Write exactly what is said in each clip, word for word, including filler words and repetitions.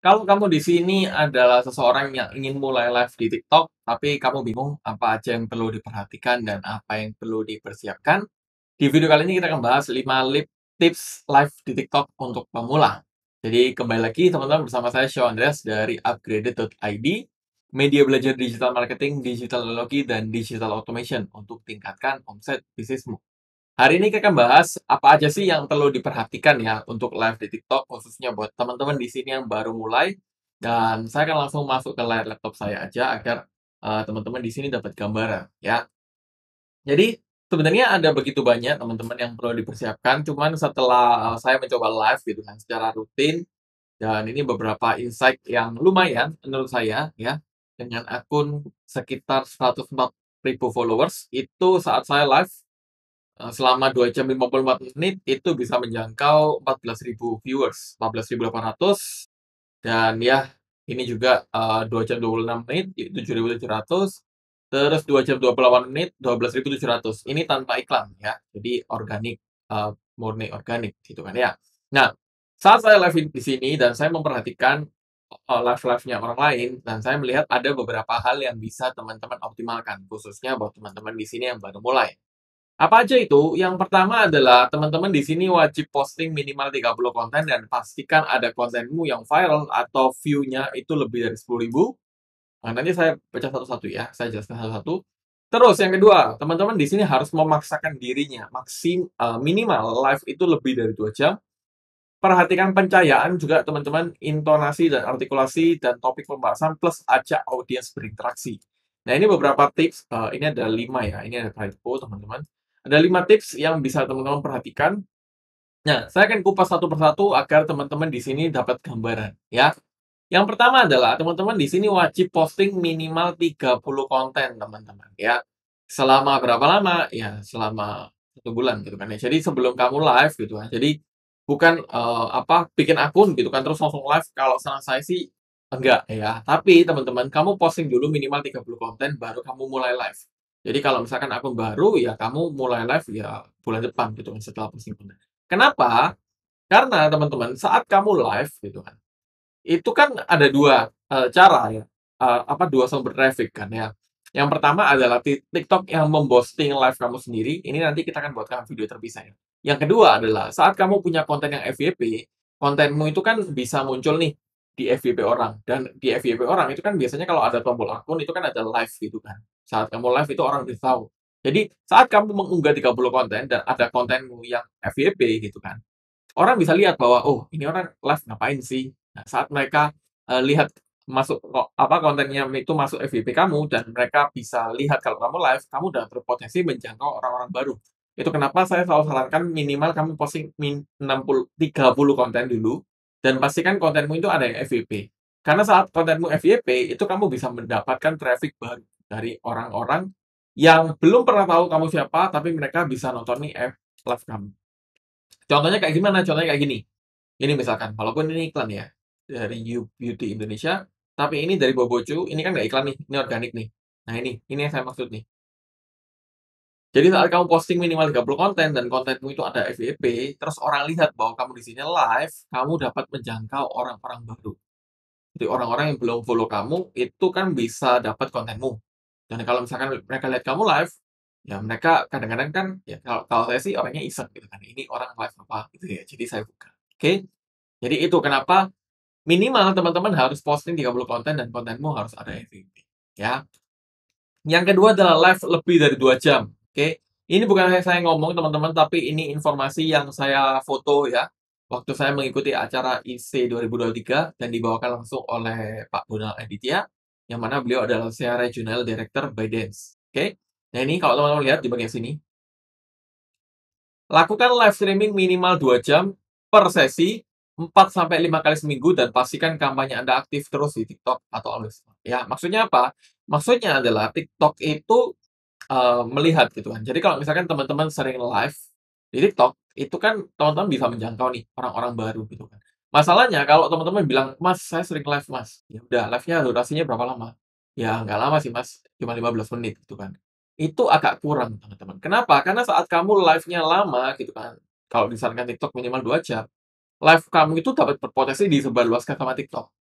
Kalau kamu di sini adalah seseorang yang ingin mulai live di TikTok, tapi kamu bingung apa aja yang perlu diperhatikan dan apa yang perlu dipersiapkan. Di video kali ini kita akan bahas lima lip tips live di TikTok untuk pemula. Jadi kembali lagi teman-teman bersama saya Shawn Andreas dari upgraded dot i d, media belajar digital marketing, digital teknologi, dan digital automation untuk tingkatkan omset bisnismu. Hari ini kita akan bahas apa aja sih yang perlu diperhatikan ya untuk live di TikTok, khususnya buat teman-teman di sini yang baru mulai. Dan saya akan langsung masuk ke layar laptop saya aja agar eh, teman-teman di sini dapat gambaran ya. Jadi sebenarnya ada begitu banyak teman-teman yang perlu dipersiapkan. Cuman setelah eh, saya mencoba live gitu kan secara rutin dan ini beberapa insight yang lumayan menurut saya ya, dengan akun sekitar seratus empat ribu followers itu saat saya live Eee, selama dua jam lima puluh empat menit itu bisa menjangkau empat belas ribu viewers, empat belas ribu delapan ratus dan ya ini juga, eee, dua jam dua puluh enam menit i tujuh ribu tujuh ratus, terus dua jam dua puluh delapan menit dua belas ribu tujuh ratus. Ini tanpa iklan ya, jadi organik, eee, murni organik gitu kan ya. Nah, saat saya live di sini dan saya memperhatikan, eee, live-live-nya orang lain dan saya melihat ada beberapa hal yang bisa teman-teman optimalkan, khususnya buat teman-teman di sini yang baru mulai. Apa aja itu? Yang pertama adalah teman-teman di sini wajib posting minimal tiga puluh konten dan pastikan ada kontenmu yang viral atau view-nya itu lebih dari sepuluh ribu. Nah, nanti saya baca satu-satu ya, saya jelaskan satu-satu. Terus yang kedua, teman-teman di sini harus memaksakan dirinya, maksim eee, minimal live itu lebih dari dua jam. Perhatikan pencahayaan juga teman-teman, intonasi dan artikulasi dan topik pembahasan plus ajak audiens berinteraksi. Nah, ini beberapa tips, eee, ini ada lima ya, ini ada typo teman-teman. Ada lima tips yang bisa teman-teman perhatikan. Nah, saya akan kupas satu persatu agar teman-teman di sini dapat gambaran, ya. Yang pertama adalah teman-teman di sini wajib posting minimal tiga puluh konten, teman-teman, ya. Selama berapa lama? Ya, selama satu bulan gitu kan ya. Jadi sebelum kamu live gitu kan. Jadi bukan, eee, apa, bikin akun gitu kan terus langsung live, kalau saran saya sih enggak ya. Tapi teman-teman, kamu posting dulu minimal tiga puluh konten baru kamu mulai live. Jadi kalau misalkan akun baru, ya kamu mulai live ya bulan depan gitu kan setelah posting konten. Kenapa? Karena teman-teman, saat kamu live gitu kan, itu kan ada dua eee, cara ya, eee, apa, dua sumber traffic kan ya. Yang pertama adalah Tik TikTok yang memposting live kamu sendiri, ini nanti kita akan buatkan video terpisah ya. Yang kedua adalah saat kamu punya konten yang F Y P, kontenmu itu kan bisa muncul nih di F Y P orang, dan di F Y P orang itu kan biasanya kalau ada tombol akun itu kan ada live gitu kan. Saat kamu live itu orang bisa tahu. Jadi saat kamu mengunggah tiga puluh konten dan ada kontenmu yang F Y P gitu kan, orang bisa lihat bahwa, "Oh, ini orang live ngapain sih?" Nah, saat mereka, eee, lihat masuk ko apa, kontennya itu masuk F Y P kamu dan mereka bisa lihat kalau kamu live, kamu udah berpotensi menjangkau orang-orang baru. Itu kenapa saya selalu sarankan minimal kamu posting min enam puluh tiga puluh konten dulu dan pastikan kontenmu itu ada yang F Y P. Karena saat kontenmu F Y P, itu kamu bisa mendapatkan traffic baru dari orang-orang yang belum pernah tahu kamu siapa, tapi mereka bisa nonton nih, F live kamu. Contohnya kayak gimana? Contohnya kayak gini, ini misalkan, walaupun ini iklan ya, dari You Beauty Indonesia, tapi ini dari Boboju, ini kan nggak iklan nih, ini organik nih. Nah ini, ini yang saya maksud nih. Jadi saat kamu posting minimal tiga puluh konten dan kontenmu itu ada F Y P, terus orang lihat bahwa kamu di sini live, kamu dapat menjangkau orang-orang baru. Jadi orang-orang yang belum follow kamu, itu kan bisa dapat kontenmu. Dan kalau misalkan mereka lihat kamu live, ya mereka kadang-kadang kan, ya kalau kalau saya sih orangnya iseng gitu kan, ini orang live apa gitu ya, jadi saya buka. Oke? Jadi itu kenapa minimal teman-teman harus posting tiga puluh konten dan kontenmu harus ada F Y P, ya. Yang kedua adalah live lebih dari dua jam, oke. Ini bukan hanya saya ngomong teman-teman, tapi ini informasi yang saya foto ya, waktu saya mengikuti acara I C dua ribu dua puluh tiga dan dibawakan langsung oleh Pak Donald Aditya, yang mana beliau adalah Senior Regional Director ByteDance, oke. Nah ini kalau teman-teman lihat di bagian sini, lakukan live streaming minimal dua jam per sesi, empat sampai lima kali seminggu dan pastikan kampanye Anda aktif terus di TikTok atau always on. Ya, maksudnya apa? Maksudnya adalah TikTok itu, eee, melihat gitu kan. Jadi kalau misalkan teman-teman sering live di TikTok, itu kan teman-teman bisa menjangkau nih orang-orang baru gitu kan. Masalahnya kalau teman-teman bilang, "Mas, saya sering live, Mas." Ya udah, live-nya durasinya berapa lama? Ya nggak lama sih, Mas, cuma lima belas menit gitu kan. Itu agak kurang, teman-teman. Kenapa? Karena saat kamu live-nya lama gitu kan, kalau disarankan TikTok minimal dua jam, live kamu itu dapat berpotensi disebarluaskan sama TikTok.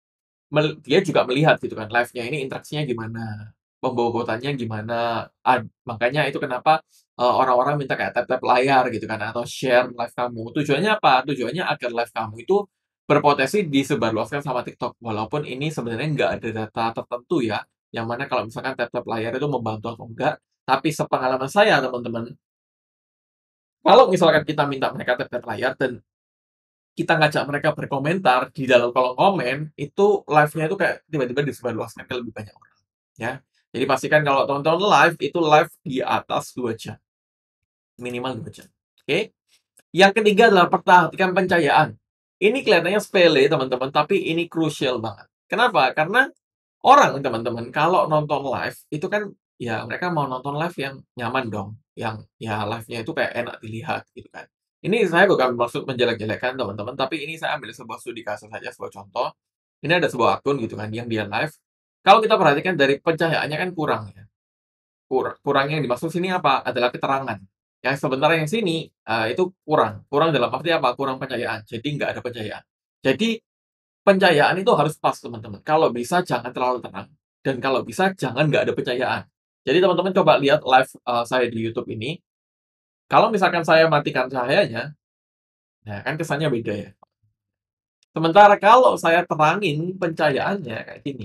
mel dia juga melihat gitu kan, live-nya ini interaksinya gimana, pembobotanya gimana, ad makanya itu kenapa, eee, orang-orang minta kayak tap-tap layar gitu kan, atau share live kamu. Tujuannya apa? Tujuannya agar live kamu itu berpotensi disebarluaskan sama TikTok. Walaupun ini sebenarnya nggak ada data tertentu ya, yang mana kalau misalkan tap-tap layar itu membantu atau enggak, tapi sepengalaman saya teman-teman, kalau misalkan kita minta mereka tap-tap layar dan kita ngajak mereka berkomentar di dalam kolom komen, itu live-nya itu kayak tiba-tiba disebarluaskan ke lebih banyak orang, ya. Jadi pastikan kalau tonton live, itu live di atas dua jam, minimal dua jam, oke. Yang ketiga adalah perhatikan pencahayaan. Ini kelihatannya sepele teman-teman, tapi ini krusial banget. Kenapa? Karena orang teman-teman kalau nonton live, itu kan ya mereka mau nonton live yang nyaman dong, yang ya live-nya itu kayak enak dilihat gitu kan. Ini saya bukan maksud menjelek-jelekan teman-teman, tapi ini saya ambil sebuah studi kasus saja, sebuah contoh. Ini ada sebuah akun gitu kan yang dia live, kalau kita perhatikan dari pencahayaannya kan kurang ya, kur kurang yang dimaksud sini apa? Adalah keterangan. Yang sementara yang sini, eee, itu kurang. Kurang dalam arti apa? Kurang pencahayaan, jadi nggak ada pencahayaan. Jadi pencahayaan itu harus pas, teman-teman. Kalau bisa jangan terlalu terang, dan kalau bisa jangan nggak ada pencahayaan. Jadi teman-teman coba lihat live, eee, saya di YouTube ini, kalau misalkan saya matikan cahayanya, nah kan kesannya beda ya. Sementara kalau saya terangin pencahayaannya kayak gini,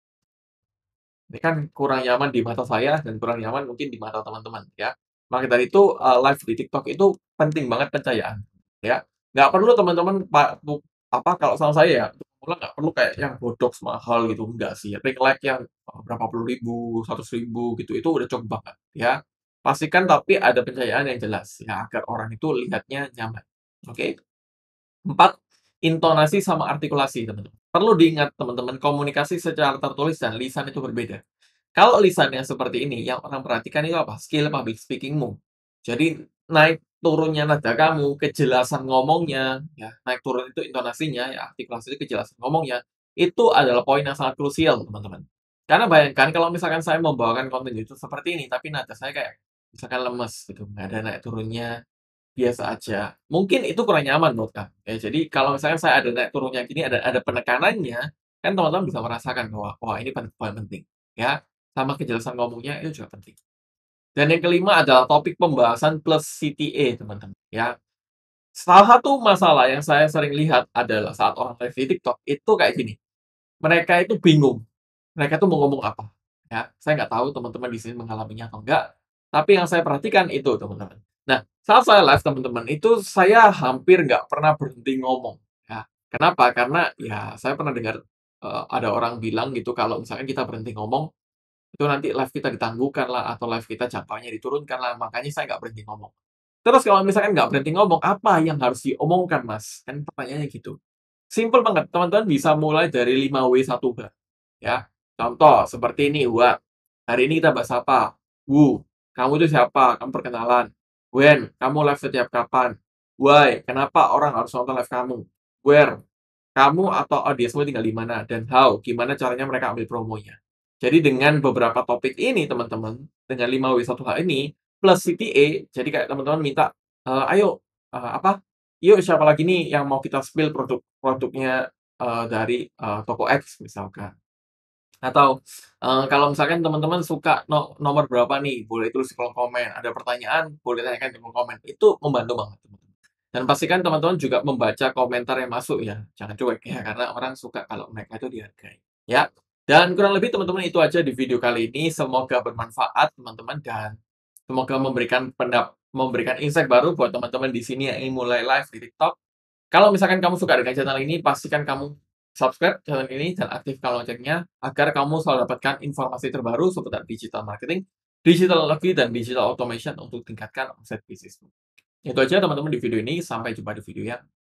ini kan kurang nyaman di mata saya dan kurang nyaman mungkin di mata teman-teman ya. Maka dari itu, eee, live di TikTok itu penting banget pencahayaan, ya. Nggak perlu teman-teman pa bu apa, kalau sama saya ya, untuk pemula nggak perlu kayak yang bodoks mahal gitu, enggak sih. Ring light yang, eee, berapa puluh ribu, seratus ribu gitu, itu udah cukup banget, ya. Pastikan tapi ada pencahayaan yang jelas, ya agar orang itu lihatnya nyaman, oke? Empat, intonasi sama artikulasi, teman-teman. Perlu diingat teman-teman, komunikasi secara tertulis dan lisan itu berbeda. Kalau lisannya seperti ini, yang orang perhatikan itu apa? Skill public speaking-mu. Jadi, naik turunnya nada kamu, kejelasan ngomongnya, ya, naik turun itu intonasinya, ya, artikulasi itu kejelasan ngomongnya, itu adalah poin yang sangat krusial, teman-teman. Karena bayangkan kalau misalkan saya membawakan konten YouTube seperti ini, tapi nada saya kayak misalkan lemes gitu, nggak ada naik turunnya, biasa aja. Mungkin itu kurang nyaman menurut Kak. Ya, jadi kalau misalnya saya ada naik turunnya gini, ada ada penekanannya, kan teman-teman bisa merasakan bahwa, wah ini pen poin penting, ya. Sama kejelasan ngomongnya itu juga penting. Dan yang kelima adalah topik pembahasan plus C T A, teman-teman, ya. Salah satu masalah yang saya sering lihat adalah saat orang live di TikTok, itu kayak gini, mereka itu bingung, mereka tuh mau ngomong apa, ya. Saya nggak tahu teman-teman di sini mengalaminya atau enggak, tapi yang saya perhatikan itu, teman-teman. Nah, saat saya live, teman-teman, itu saya hampir nggak pernah berhenti ngomong, ya. Kenapa? Karena, ya saya pernah dengar, eee, ada orang bilang gitu kalau misalkan kita berhenti ngomong, itu nanti live kita ditangguhkan lah, atau live kita jangkauannya diturunkan lah, makanya saya nggak berhenti ngomong. Terus kalau misalkan nggak berhenti ngomong, apa yang harus diomongkan, Mas? Kan pertanyaannya gitu. Simpel banget, teman-teman bisa mulai dari lima W satu H, ya. Contoh seperti ini, "Wak, hari ini kita bahas apa? Wu, kamu itu siapa? Kamu perkenalan. When, kamu live setiap kapan? Why, kenapa orang harus nonton live kamu? Where, kamu atau audiensmu tinggal di mana? Dan how, gimana caranya mereka ambil promonya?" Jadi dengan beberapa topik ini teman-teman, dengan lima W satu H ini, plus C T A, jadi kayak teman-teman minta, eee, "Ayo, eee, apa, yuk siapa lagi nih yang mau kita spill produk produknya, eee, dari, eee, toko X," misalkan. Atau, eee, kalau misalkan teman-teman suka no nomor berapa nih, boleh tulis di kolom komen, ada pertanyaan, boleh tanyakan di kolom komen. Itu membantu banget, teman-teman. Dan pastikan teman-teman juga membaca komentar yang masuk ya, jangan cuek ya, karena orang suka kalau mereka itu dihargai, ya. Dan kurang lebih teman-teman itu aja di video kali ini, semoga bermanfaat teman-teman, dan semoga memberikan pendap memberikan insight baru buat teman-teman di sini yang ingin mulai live di TikTok. Kalau misalkan kamu suka dengan channel ini, pastikan kamu subscribe channel ini dan aktifkan loncengnya agar kamu selalu dapatkan informasi terbaru seputar digital marketing, digital technology, dan digital automation untuk tingkatkan omset bisnismu. Itu aja teman-teman di video ini, sampai jumpa di video yang